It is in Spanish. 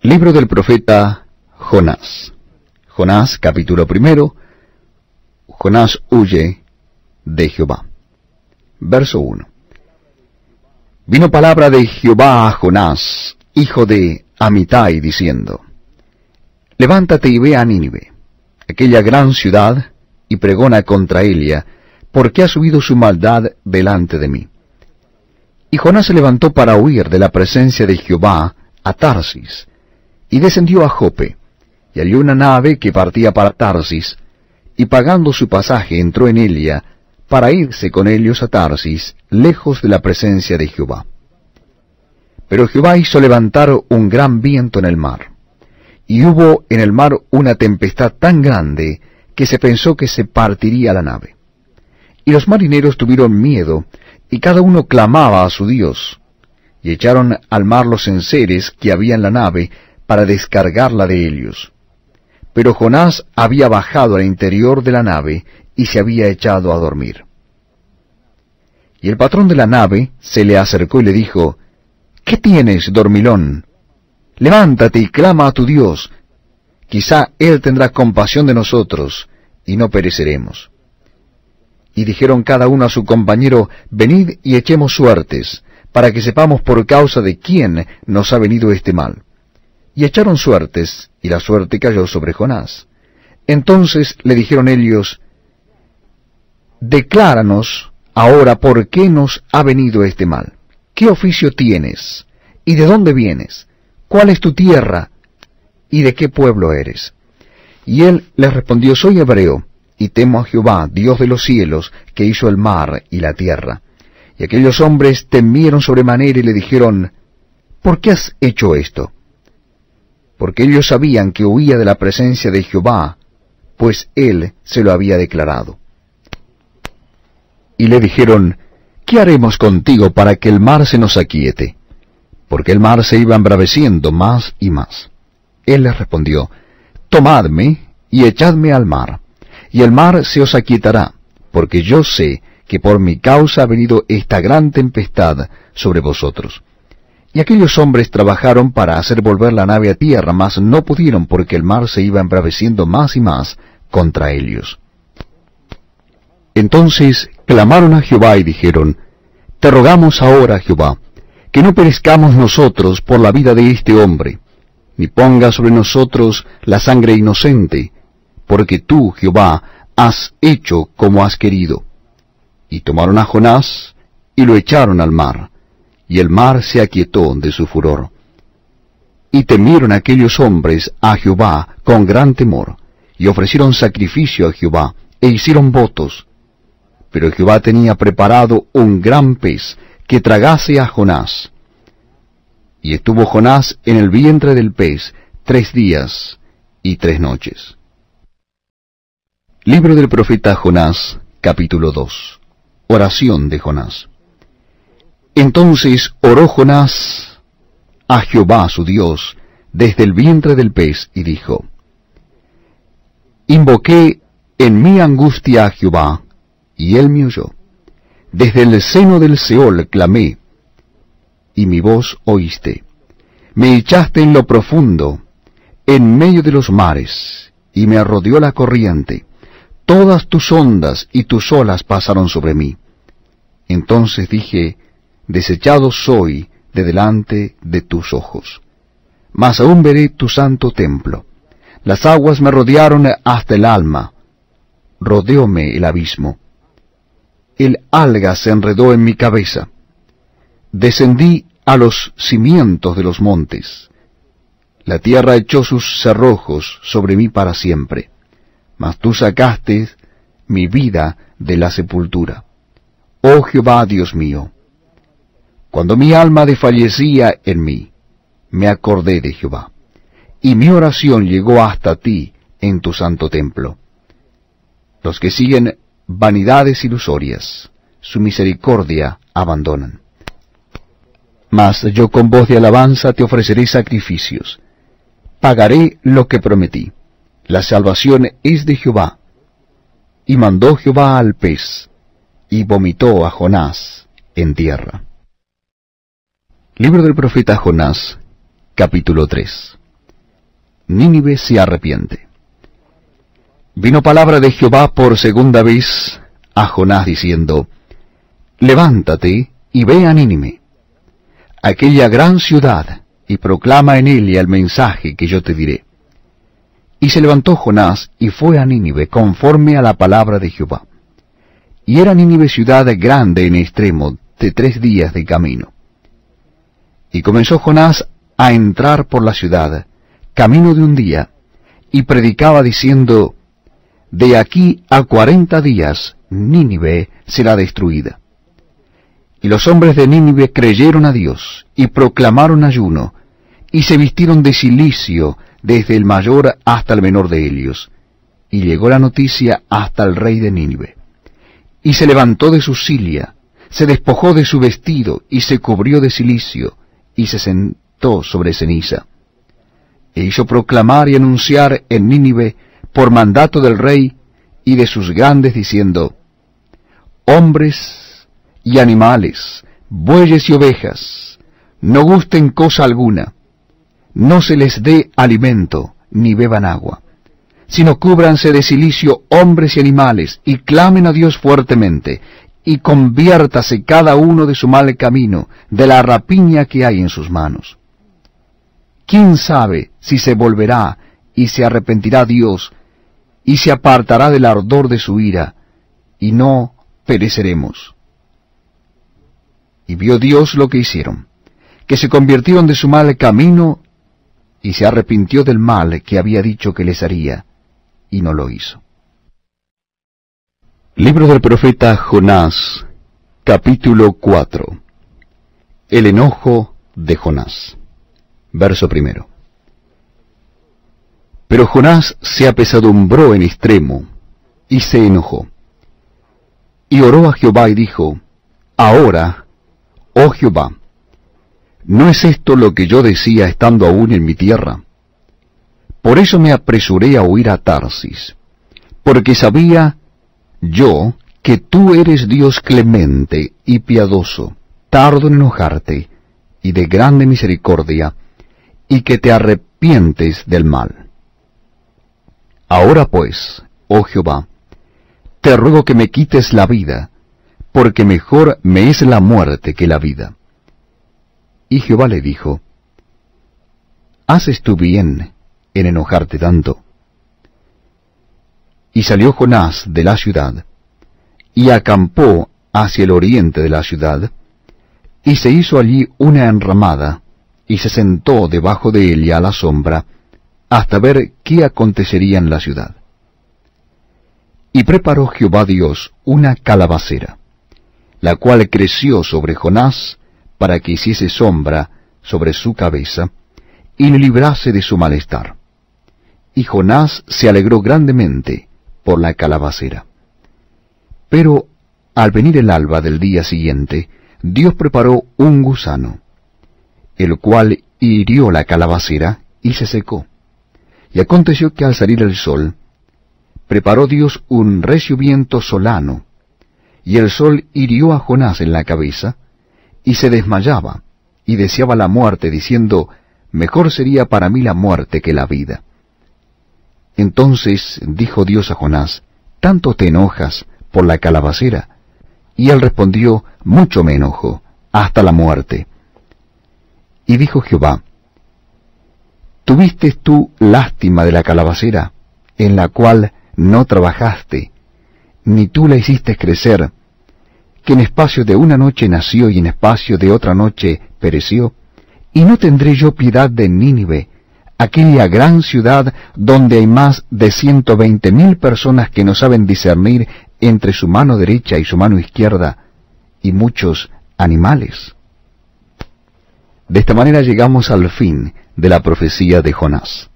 Libro del profeta Jonás. Jonás, capítulo 1. Jonás huye de Jehová. Verso 1. Vino palabra de Jehová a Jonás, hijo de Amitai, diciendo: Levántate y ve a Nínive, aquella gran ciudad, y pregona contra ella, porque ha subido su maldad delante de mí. Y Jonás se levantó para huir de la presencia de Jehová a Tarsis, y descendió a Jope, y halló una nave que partía para Tarsis, y pagando su pasaje entró en ella, para irse con ellos a Tarsis, lejos de la presencia de Jehová. Pero Jehová hizo levantar un gran viento en el mar, y hubo en el mar una tempestad tan grande, que se pensó que se partiría la nave. Y los marineros tuvieron miedo, y cada uno clamaba a su Dios, y echaron al mar los enseres que había en la nave, para descargarla de ellos. Pero Jonás había bajado al interior de la nave, y se había echado a dormir. Y el patrón de la nave se le acercó y le dijo: ¿Qué tienes, dormilón? Levántate y clama a tu Dios. Quizá Él tendrá compasión de nosotros, y no pereceremos. Y dijeron cada uno a su compañero: Venid y echemos suertes, para que sepamos por causa de quién nos ha venido este mal. Y echaron suertes, y la suerte cayó sobre Jonás. Entonces le dijeron ellos: Decláranos ahora por qué nos ha venido este mal. ¿Qué oficio tienes? ¿Y de dónde vienes? ¿Cuál es tu tierra? ¿Y de qué pueblo eres? Y él les respondió: Soy hebreo, y temo a Jehová, Dios de los cielos, que hizo el mar y la tierra. Y aquellos hombres temieron sobremanera y le dijeron: ¿Por qué has hecho esto? Porque ellos sabían que huía de la presencia de Jehová, pues él se lo había declarado. Y le dijeron: ¿Qué haremos contigo para que el mar se nos aquiete? Porque el mar se iba embraveciendo más y más. Él les respondió: Tomadme y echadme al mar, y el mar se os aquietará, porque yo sé que por mi causa ha venido esta gran tempestad sobre vosotros. Y aquellos hombres trabajaron para hacer volver la nave a tierra, mas no pudieron, porque el mar se iba embraveciendo más y más contra ellos. Entonces clamaron a Jehová y dijeron: Te rogamos ahora, Jehová, que no perezcamos nosotros por la vida de este hombre, ni ponga sobre nosotros la sangre inocente, porque tú, Jehová, has hecho como has querido. Y tomaron a Jonás, y lo echaron al mar, y el mar se aquietó de su furor. Y temieron aquellos hombres a Jehová con gran temor, y ofrecieron sacrificio a Jehová, e hicieron votos. Pero Jehová tenía preparado un gran pez, que tragase a Jonás. Y estuvo Jonás en el vientre del pez 3 días y 3 noches. Libro del profeta Jonás, capítulo 2. Oración de Jonás. Entonces oró Jonás a Jehová su Dios desde el vientre del pez, y dijo: Invoqué en mi angustia a Jehová, y él me oyó. Desde el seno del Seol clamé, y mi voz oíste. Me echaste en lo profundo, en medio de los mares, y me rodeó la corriente. Todas tus ondas y tus olas pasaron sobre mí. Entonces dije: Desechado soy de delante de tus ojos. Mas aún veré tu santo templo. Las aguas me rodearon hasta el alma. Rodeóme el abismo. El alga se enredó en mi cabeza. Descendí a los cimientos de los montes. La tierra echó sus cerrojos sobre mí para siempre. Mas tú sacaste mi vida de la sepultura. Oh Jehová, Dios mío. Cuando mi alma desfallecía en mí, me acordé de Jehová, y mi oración llegó hasta ti en tu santo templo. Los que siguen vanidades ilusorias, su misericordia abandonan. Mas yo con voz de alabanza te ofreceré sacrificios. Pagaré lo que prometí. La salvación es de Jehová. Y mandó Jehová al pez, y vomitó a Jonás en tierra. Libro del profeta Jonás, capítulo 3. Nínive se arrepiente. Vino palabra de Jehová por segunda vez a Jonás diciendo, levántate y ve a Nínive, aquella gran ciudad, y proclama en ella el mensaje que yo te diré. Y se levantó Jonás y fue a Nínive conforme a la palabra de Jehová. Y era Nínive ciudad grande en extremo, de 3 días de camino. Y comenzó Jonás a entrar por la ciudad, camino de 1 día, y predicaba diciendo, de aquí a 40 días Nínive será destruida. Y los hombres de Nínive creyeron a Dios, y proclamaron ayuno, y se vistieron de cilicio desde el mayor hasta el menor de ellos. Y llegó la noticia hasta el rey de Nínive. Y se levantó de su silla, se despojó de su vestido, y se cubrió de cilicio, y se sentó sobre ceniza. E hizo proclamar y anunciar en Nínive, por mandato del rey y de sus grandes, diciendo, hombres y animales, bueyes y ovejas, no gusten cosa alguna, no se les dé alimento, ni beban agua, sino cúbranse de cilicio hombres y animales, y clamen a Dios fuertemente, y conviértase cada uno de su mal camino, de la rapiña que hay en sus manos. ¿Quién sabe si se volverá y se arrepentirá Dios, y se apartará del ardor de su ira, y no pereceremos? Y vio Dios lo que hicieron, que se convirtieron de su mal camino, y se arrepintió del mal que había dicho que les haría, y no lo hizo. Libro del profeta Jonás, capítulo 4. El enojo de Jonás. Verso 1. Pero Jonás se apesadumbró en extremo, y se enojó. Y oró a Jehová y dijo, ahora, oh Jehová, ¿no es esto lo que yo decía estando aún en mi tierra? Por eso me apresuré a huir a Tarsis, porque sabía yo que tú eres Dios clemente y piadoso, tardo en enojarte, y de grande misericordia, y que te arrepientes del mal. Ahora pues, oh Jehová, te ruego que me quites la vida, porque mejor me es la muerte que la vida. Y Jehová le dijo, ¿haces tú bien en enojarte tanto? Y salió Jonás de la ciudad, y acampó hacia el oriente de la ciudad, y se hizo allí una enramada, y se sentó debajo de ella a la sombra, hasta ver qué acontecería en la ciudad. Y preparó Jehová Dios una calabacera, la cual creció sobre Jonás, para que hiciese sombra sobre su cabeza, y le librase de su malestar. Y Jonás se alegró grandemente por la calabacera. Pero al venir el alba del día siguiente, Dios preparó un gusano, el cual hirió la calabacera y se secó. Y aconteció que al salir el sol, preparó Dios un recio viento solano, y el sol hirió a Jonás en la cabeza, y se desmayaba, y deseaba la muerte, diciendo, mejor sería para mí la muerte que la vida. Entonces dijo Dios a Jonás, ¿tanto te enojas por la calabacera? Y él respondió, mucho me enojo, hasta la muerte. Y dijo Jehová, ¿tuviste tú lástima de la calabacera, en la cual no trabajaste, ni tú la hiciste crecer, que en espacio de una noche nació y en espacio de otra noche pereció? ¿Y no tendré yo piedad de Nínive, aquella gran ciudad donde hay más de 120,000 personas que no saben discernir entre su mano derecha y su mano izquierda, y muchos animales? De esta manera llegamos al fin de la profecía de Jonás.